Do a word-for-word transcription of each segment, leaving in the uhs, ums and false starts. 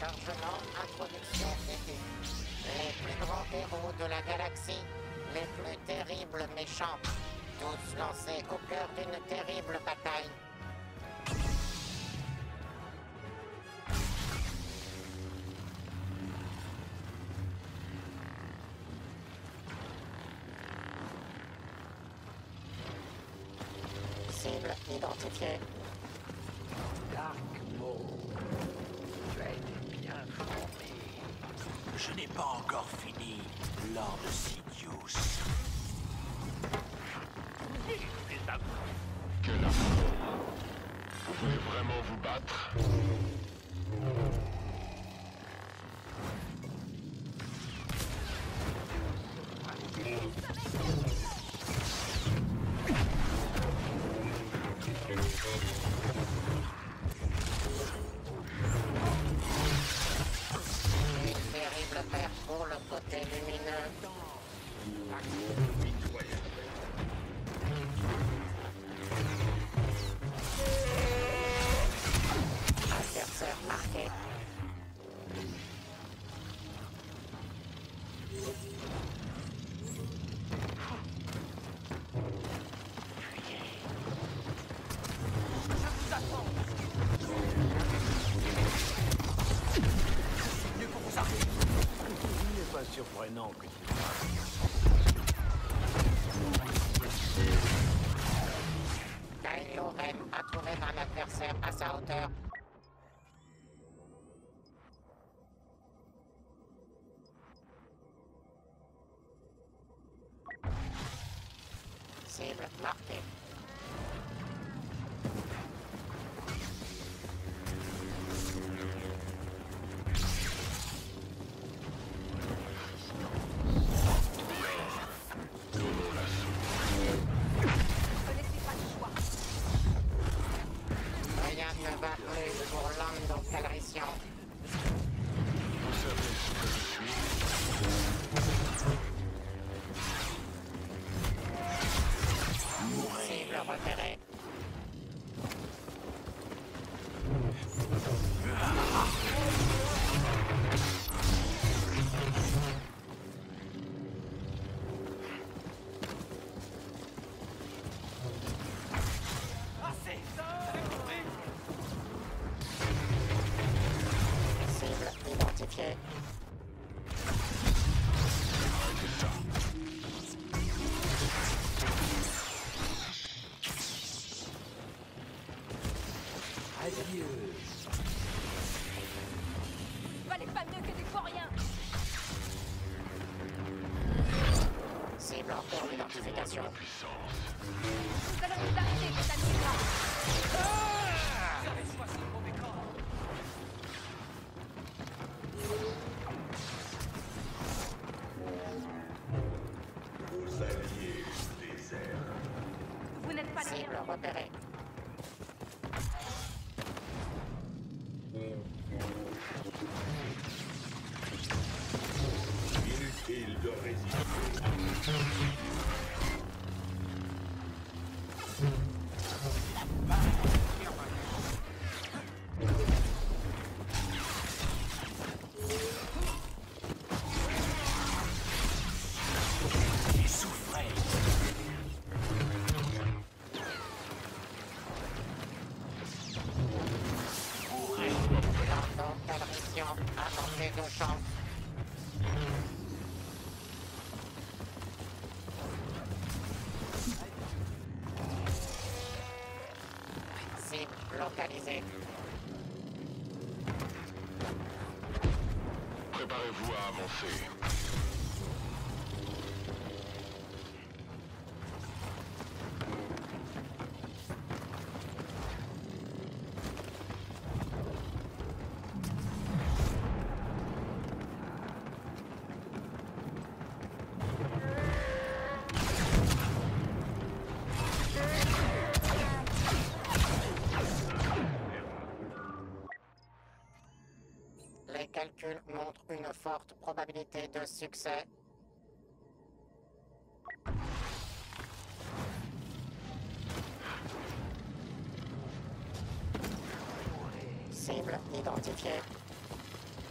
Chargement, introduction début. Les plus grands héros de la galaxie, les plus terribles méchants, tous lancés au cœur d'une terrible bataille. Cible identifiée. Dark Maul, tu as été bien formé. Je n'ai pas encore fini, Lord Sidious. Des amours. Quel amour! Vous voulez vraiment vous battre? Une terrible perte pour le côté lumineux. Adversaire marqué. Mieux pour vous arrêter. Il n'est pas surprenant que tu Kylo Ren a trouvé un adversaire à sa hauteur. Cible marquée. Donnons l'assaut. Rien ne va plus pour Lando Calrissian. Vous savez ce que je suis? Cible repérée. Assez. Cible identifiée. Arrêtez ça. adieu. Valait pas mieux que des vauriens. Cible en cours Témoin de d'identification. la puissance. Nous allons nous arrêter, cet admiral. Vous avez choisi le mauvais camp. Vos alliés désertent. Vous n'êtes pas les Cible bienvenus. repérée. Inutile de résister. Et souffrez. Lando Calrissian a tenté de chance. Cible localisée. Préparez-vous à avancer. Les calculs montrent une forte probabilité de succès. Cible identifiée.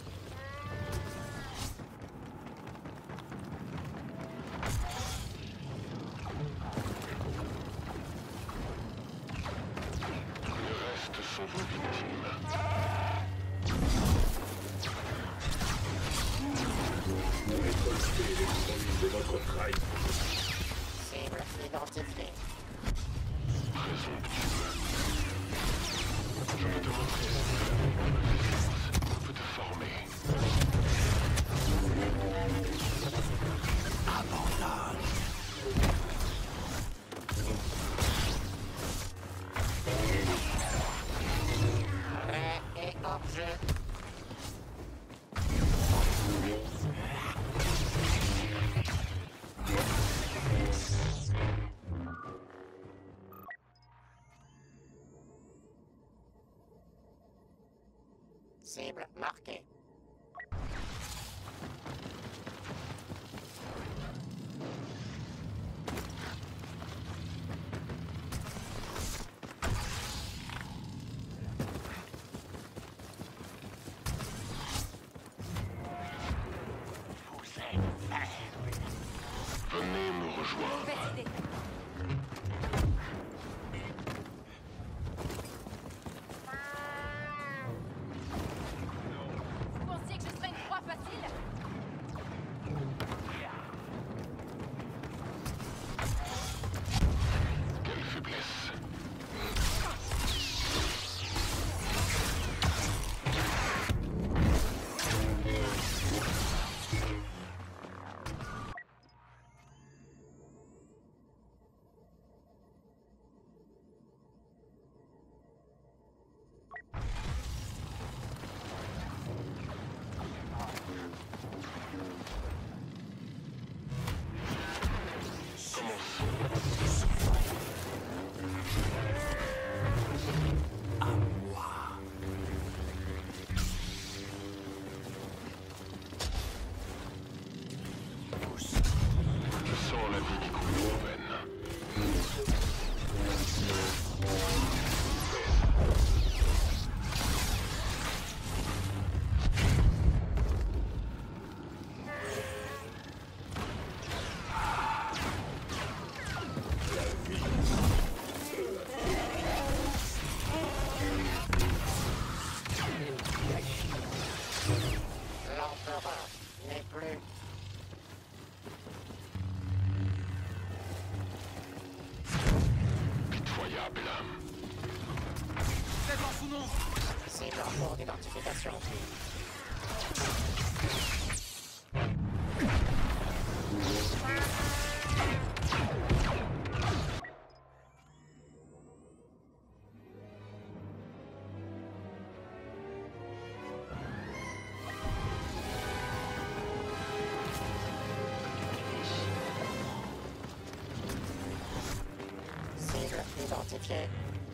victime. Récoltez les fruits de notre trahison. Cible identifiée. Présomptueux. Je vais te montrer ce que la résistance peut te former. Abandonne. Prêt et hors jeu. Cible marquée. Vous êtes faible. Venez nous rejoindre. Mauvaise idée. Vous pensiez que je serais une proie facile? Quelle faiblesse. À moi. Vous Je sens la vie qui coule dans vos veines. L'empereur n'est plus. Pitoyable. Cible en cours d'identification. Cible identifiée.